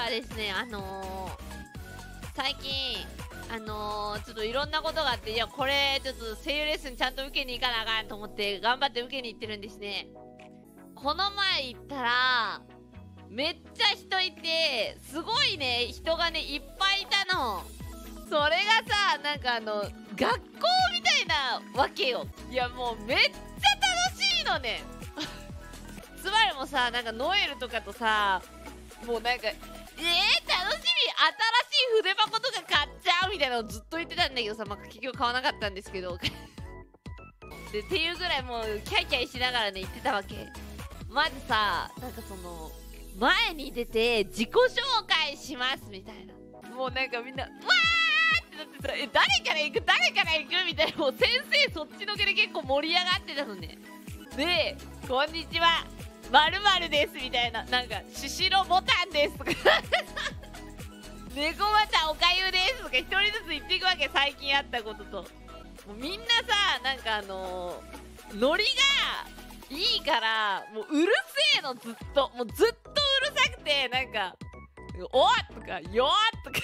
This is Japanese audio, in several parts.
はですね、最近、ちょっといろんなことがあって、いや、これ、ちょっと声優レッスンちゃんと受けに行かなあかんと思って、頑張って受けに行ってるんですね。この前行ったら、めっちゃ人いて、すごいね、人がね、いっぱいいたの。それがさ、なんか学校みたいなわけよ。いや、もうめっちゃ楽しいのね。つまりもさ、なんかノエルとかとさ、もうなんか、楽しみ、新しい筆箱とか買っちゃうみたいなのをずっと言ってたんだけどさ、まあ、結局買わなかったんですけど。で、っていうぐらいもう、キャイキャイしながらね、言ってたわけ。まずさ、なんかその、前に出て自己紹介しますみたいな。もうなんかみんな、わーってなってさ、誰から行くみたいな、もう先生そっちのけで結構盛り上がってたのね。で、こんにちは、〇〇ですみたいな、なんか、シシロボタンですとか、猫又おかゆですとか、一人ずつ言っていくわけ、最近あったことと。もうみんなさ、なんかノリがいいから、もううるせえの、ずっと。もうずっとうるさくて、なんか、おっとか、よっとか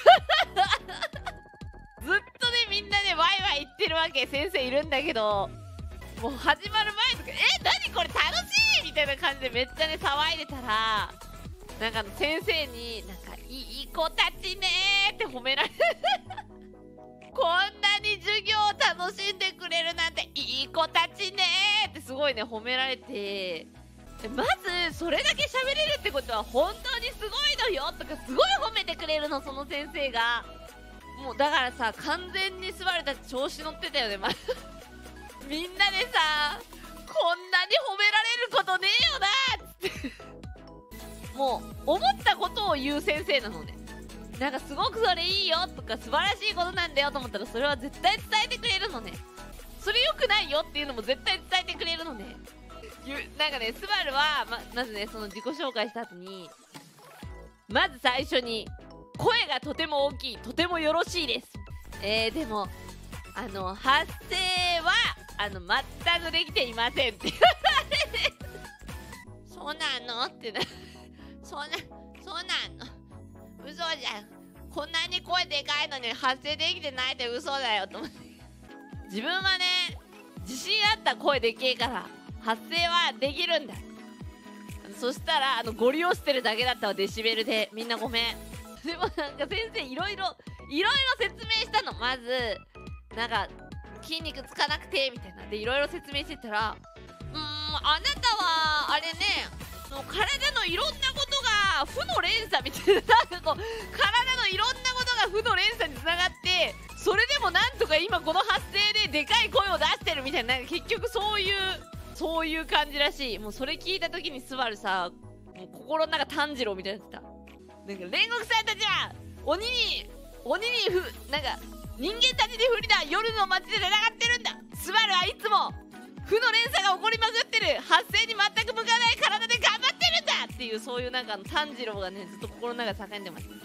ずっとね、みんなね、ワイワイ言ってるわけ、先生いるんだけど、もう始まる前とか、何これ楽しいみたいな感じでめっちゃね、騒いでたら、なんか先生に、なんか、いい子たちねーって褒められる。こんなに授業を楽しんでくれるなんていい子たちねーってすごいね、褒められて、まずそれだけ喋れるってことは本当にすごいのよとかすごい褒めてくれるの、その先生が。もうだからさ、完全にスバルたち調子乗ってたよね、みんなでさ、こんなに褒められることねえよなーっつってもう思ったことを言う先生なのね。なんかすごくそれいいよとか素晴らしいことなんだよと思ったら、それは絶対伝えてくれるのね。それ良くないよっていうのも絶対伝えてくれるのね。なんかね、スバルはまずね、その自己紹介した後に、まず最初に声がとても大きい、とてもよろしいです。でも発声は全くできていませんって言われてそうなのってなそうなの嘘じゃん、こんなに声でかいのに発声できてないって嘘だよと思って。自分はね、自信あった声でけえから発声はできるんだ。そしたらゴリ押してるだけだったわ、デシベルで。みんなごめん。でもなんか先生いろいろ説明したの。まずなんか筋肉つかなくてみたいなでいろいろ説明してたら、あなたはあれね、体のいろんなことが負の連鎖みたいな、なんかこう体のいろんなことが負の連鎖につながって、それでもなんとか今この発声ででかい声を出してるみたいな、なんか結局そういう感じらしい。もうそれ聞いた時にスバルさ、もう心の中炭治郎みたいになってた。なんか煉獄さんたちは鬼になんか人間たちで不利な夜の街で戦ってるんだ。スバルはいつも負の連鎖が起こりまくってる、発声に全く向かない体で頑張ってるんだっていう、そういうなんか炭治郎がね、ずっと心の中で叫んでました。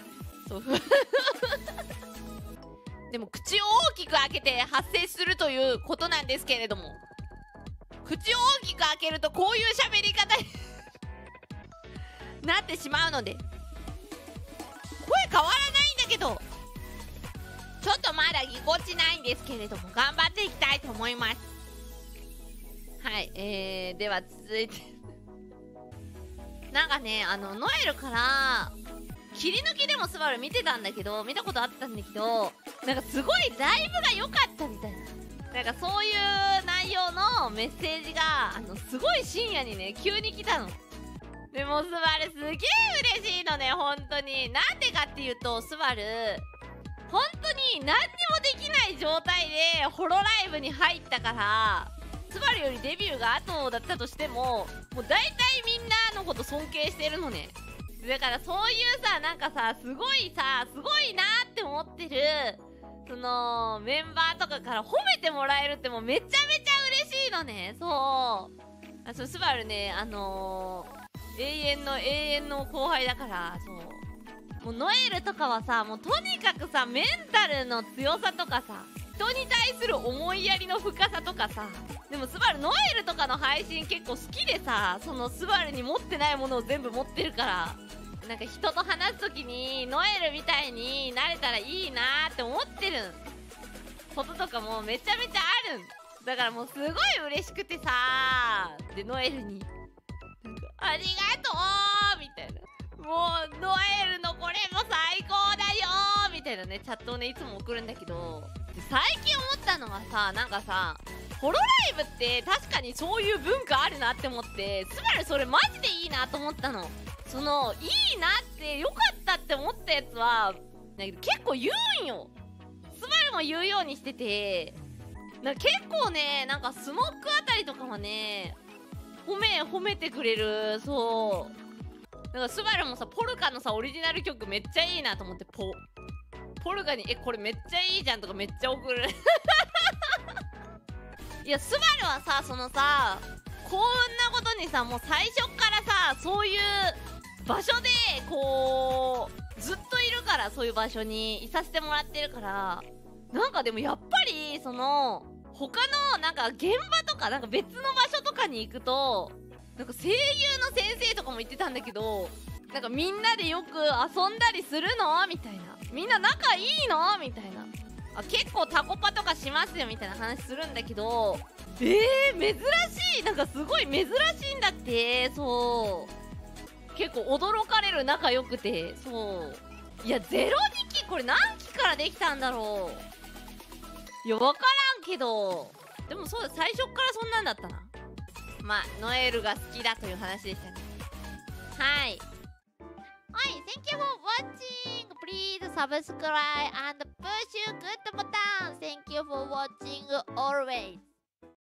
そうでも口を大きく開けて発声するということなんですけれども、口を大きく開けるとこういう喋り方になってしまうので、声変わらないんだけど、ちょっとまだぎこちないんですけれども、頑張っていきたいと思います。はい、では続いてなんかね、ノエルから切り抜きでもスバル見てたんだけど、見たことあったんだけど、なんかすごいライブが良かったみたいな、なんかそういう内容のメッセージがすごい深夜にね、急に来たの。でもスバルすげえ嬉しいのね、本当に。なんでかっていうと、スバル本当に何にもできない状態でホロライブに入ったから、スバルよりデビューが後だったとしても、もう大体みんなのこと尊敬してるのね。だからそういうさ、なんかさ、すごいなって思ってるそのメンバーとかから褒めてもらえるってもうめちゃめちゃ嬉しいのね。そうスバルね、永遠の後輩だから、もうノエルとかはさ、もうとにかくさ、メンタルの強さとかさ、人に対する思いやりの深さとかさ、でもスバルノエルとかの配信結構好きでさ、そのスバルに持ってないものを全部持ってるから、 なんか人と話す時にノエルみたいになれたらいいなーって思ってることとかもめちゃめちゃあるんだから、もうすごい嬉しくてさー、でノエルになんかありがとうみたいな、もうノエルのこれも最高だよーみたいなねチャットをねいつも送るんだけど、で最近思ったのがさ、なんかさホロライブって確かにそういう文化あるなって思って、スバルそれマジでいいなと思ったの。そのいいなってよかったって思ったやつはだけど結構言うんよ。スバルも言うようにしてて、なんか結構ね、なんかスモックあたりとかはね褒めてくれる。そうなんかスバルもさ、ポルカのさオリジナル曲めっちゃいいなと思って、ポルカにこれめっちゃいいじゃんとかめっちゃ送るいやスバルはさ、そのさこんなことにさ、もう最初からさそういう場所でこうずっといるから、そういう場所にいさせてもらってるから、なんかでもやっぱりその他のなんか現場とかなんか別の場所とかに行くと、なんか声優の先生とかも言ってたんだけど、なんかみんなでよく遊んだりするのみたいな、みんな仲いいのみたいな、結構タコパとかしますよみたいな話するんだけど、珍しい、なんかすごい珍しいんだって。そう結構驚かれる仲良くて、そういや02期これ何期からできたんだろう。いや分からんけど、でもそうだ、最初からそんなんだったな。まあノエルが好きだという話でしたね。はい、Thank you for watching. Please subscribe and push good button. Thank you for watching always.